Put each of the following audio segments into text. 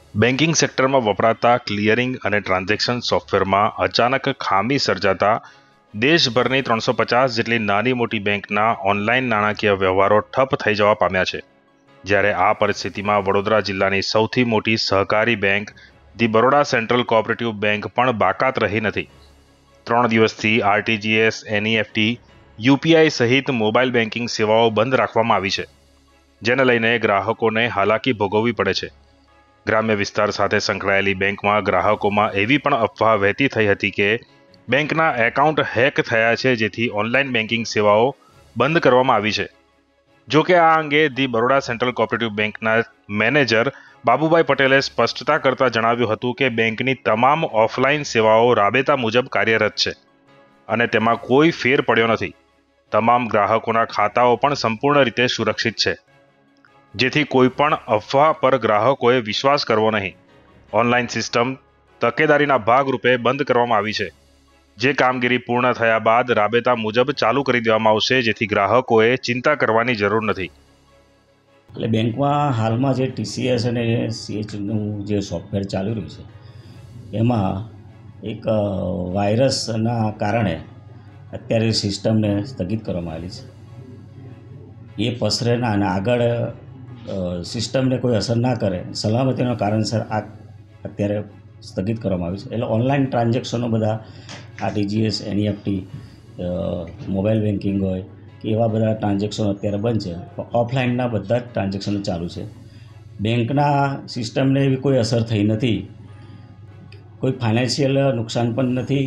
Banking સેક્ટરમાં વપરાતા clearing અને ટ્રાન્ઝેક્શન સોફ્ટવેરમાં અચાનક ખામી સર્જાતા દેશભરની 350 જેટલી નાની મોટી બેંકના ઓનલાઈન નાણાકીય વ્યવહારો ઠપ થઈ જવા પામ્યા છે। જ્યારે આ પરિસ્થિતિમાં વડોદરા જિલ્લાની સૌથી મોટી સહકારી bank the Baroda central cooperative bank પણ બાકાત રહી નથી। 3 દિવસથી આરટીજીએસ, એનઈએફટી, યુપીઆઈ સહિત મોબાઈલ બેન્કિંગ સેવાઓ બંધ રાખવામાં આવી છે, જેને લઈને ગ્રાહકોને હાલાકી ભોગવવી પડે છે। ગ્રામ્ય વિસ્તાર સાથે સંકળાયેલી બેંકમાં ગ્રાહકોમાં એવી પણ અફવા વહેતી થઈ હતી કે બેંકના એકાઉન્ટ હેક થયા છે, જેથી ઓનલાઈન બેન્કિંગ સેવાઓ બંધ કરવામાં આવી છે। જો કે આ અંગે ધી બરોડા સેન્ટ્રલ કોઓપરેટિવ બેંકના મેનેજર બાબુભાઈ પટેલે સ્પષ્ટતા કરતા જણાવ્યું હતું કે બેંકની તમામ ઓફલાઈન સેવાઓ રાબેતા મુજબ કાર્યરત છે અને તેમાં કોઈ ફેર પડ્યો નથી। તમામ ગ્રાહકોના ખાતાઓ પણ સંપૂર્ણ રીતે સુરક્ષિત છે, જેથી કોઈ પણ અફવા પર ગ્રાહકોએ વિશ્વાસ કરવો નહીં। ઓનલાઈન સિસ્ટમ તકેદારીના ભાગરૂપે બંધ કરવામાં આવી છે, જે કામગીરી પૂર્ણ થયા બાદ રાબેતા મુજબ ચાલુ કરી દેવામાં આવશે, જેથી ગ્રાહકોએ ચિંતા કરવાની જરૂર નથી। એટલે બેંકમાં હાલમાં જે ટીસીએસ અને સીએચનું જે સોફ્ટવેર ચાલી રહ્યું છે એમાં એક વાયરસના કારણે અત્યારે સિસ્ટમને સ્થગિત કરવામાં આવેલી છે। એ પસરે ના અને આગળ સિસ્ટમને કોઈ અસર ના કરે, સલામતીના કારણસર આ અત્યારે સ્થગિત કરવામાં આવી છે। એટલે ઓનલાઈન ટ્રાન્ઝેક્શનો બધા આરટીજીએસ, એનઈએફટી, મોબાઈલ બેન્કિંગ હોય કે એવા બધા ટ્રાન્ઝેક્શનો અત્યારે બંધ છે, ઓફલાઈનના બધા જ ટ્રાન્ઝેક્શનો ચાલુ છે। બેંકના સિસ્ટમને એવી કોઈ અસર થઈ નથી, કોઈ ફાઇનાન્શિયલ નુકસાન પણ નથી,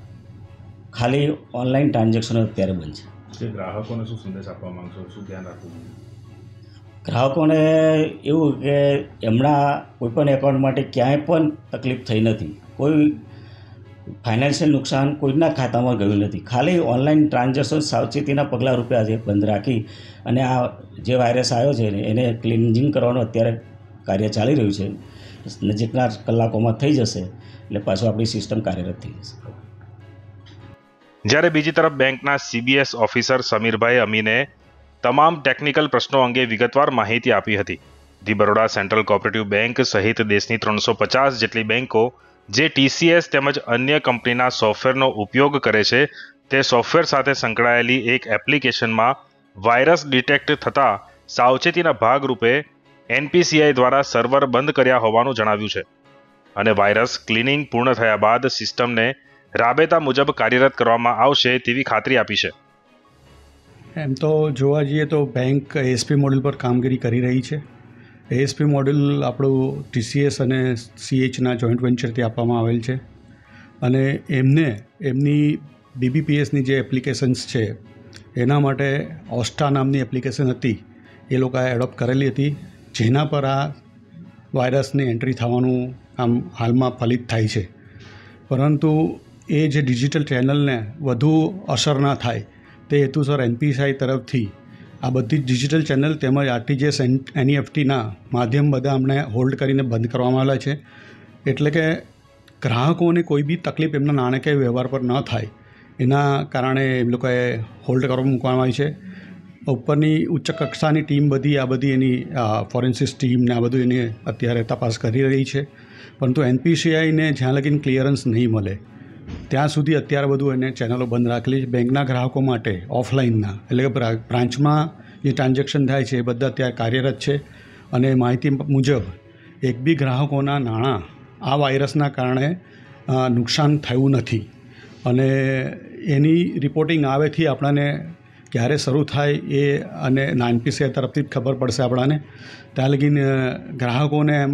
ખાલી ઓનલાઈન ટ્રાન્ઝેક્શનો અત્યારે બંધ છે। ગ્રાહકોને શું સંદેશ આપવા માંગશો, શું ધ્યાન રાખવું? ગ્રાહકોને એવું કે એમના કોઈપણ એકાઉન્ટ માટે ક્યાંય પણ તકલીફ થઈ નથી, કોઈ ફાઇનાન્શિયલ નુકસાન કોઈના ખાતામાં ગયું નથી, ખાલી ઓનલાઈન ટ્રાન્ઝેક્શન સાવચેતીના પગલાં રૂપે આજે બંધ રાખી અને આ જે વાયરસ આવ્યો છે એને ક્લિન્ઝિંગ કરવાનું અત્યારે કાર્ય ચાલી રહ્યું છે। નજીકના કલાકોમાં થઈ જશે એટલે પાછું આપણી સિસ્ટમ કાર્યરત થઈ જશે। જ્યારે બીજી તરફ બેંકના સીબીએસ ઓફિસર સમીરભાઈ અમીને તમામ ટેકનિકલ પ્રશ્નો અંગે વિગતવાર માહિતી આપી હતી। The Baroda central cooperative bank સહિત દેશની 350 જેટલી બેંકો જે ટીસીએસ તેમજ અન્ય કંપનીના સોફ્ટવેરનો ઉપયોગ કરે છે, તે સોફ્ટવેર સાથે સંકળાયેલી એક એપ્લિકેશનમાં વાયરસ ડિટેક્ટ થતાં સાવચેતીના ભાગરૂપે એનપીસીઆઈ દ્વારા સર્વર બંધ કર્યા હોવાનું જણાવ્યું છે અને વાયરસ ક્લિનિંગ પૂર્ણ થયા બાદ સિસ્ટમને રાબેતા મુજબ કાર્યરત કરવામાં આવશે તેવી ખાતરી આપી છે। એમ તો જોવા જઈએ તો બેંક એએસપી મોડેલ પર કામગીરી કરી રહી છે। એએસપી મોડેલ આપણું ટીસીએસ અને સીએચના જોઈન્ટ વેન્ચરથી આપવામાં આવેલ છે અને એમની બીબીપીએસની જે એપ્લિકેશન્સ છે એના માટે ઓસ્ટા નામની એપ્લિકેશન હતી, એ લોકોએ એડોપ્ટ કરેલી હતી, જેના પર આ વાયરસની એન્ટ્રી થવાનું આમ હાલમાં ફલિત થાય છે। પરંતુ એ જે ડિજિટલ ચેનલને વધુ અસર ના થાય તે હેતુસર એનપીસીઆઈ તરફથી આ બધી ડિજિટલ ચેનલ તેમજ આરટીજીએસ, એનઈએફટીના માધ્યમ બધા અમને હોલ્ડ કરીને બંધ કરવામાં આવેલા છે, એટલે કે ગ્રાહકોને કોઈ બી તકલીફ એમના નાણાકીય વ્યવહાર પર ન થાય એના કારણે એમ લોકોએ હોલ્ડ કરવા મૂકવામાં આવી છે। ઉપરની ઉચ્ચ કક્ષાની ટીમ બધી એની ફોરેન્સિક ટીમને આ બધું એની અત્યારે તપાસ કરી રહી છે, પરંતુ એનપીસીઆઈને જ્યાં લગીને ક્લિયરન્સ નહીં મળે ત્યાં સુધી અત્યારે બધું એને ચેનલો બંધ રાખેલી છે। બેંકના ગ્રાહકો માટે ઓફલાઈનના એટલે કે બ્રાન્ચમાં જે ટ્રાન્ઝેક્શન થાય છે એ બધા અત્યારે કાર્યરત છે અને માહિતી મુજબ એક બી ગ્રાહકોના નાણાં આ વાયરસના કારણે નુકસાન થયું નથી અને એની રિપોર્ટિંગ આવેથી આપણને ક્યારે શરૂ થાય એ અને એનપીસીઆઈ તરફથી જ ખબર પડશે આપણને। ત્યાં લગીને ગ્રાહકોને એમ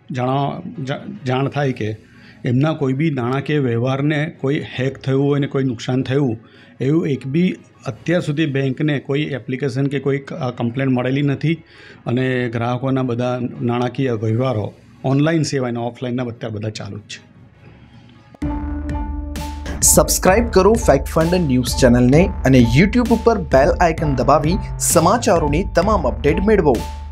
જાણ થાય કે એમના કોઈ બી નાણાકીય વ્યવહારને કોઈ હેક થયું હોય ને કોઈ નુકસાન થયું એવું એક બી અત્યાર સુધી બેંકને કોઈ એપ્લિકેશન કે કોઈ કમ્પ્લેન મળેલી નથી અને ગ્રાહકોના બધા નાણાકીય વ્યવહારો ઓનલાઈન સેવા અને ઓફલાઈનના અત્યારે બધા ચાલુ જ છે। સબસ્ક્રાઇબ કરો ફેક્ટ ફંડ ન્યૂઝ ચેનલને અને યુટ્યુબ ઉપર બેલ આઇકન દબાવી સમાચારોની તમામ અપડેટ મેળવો।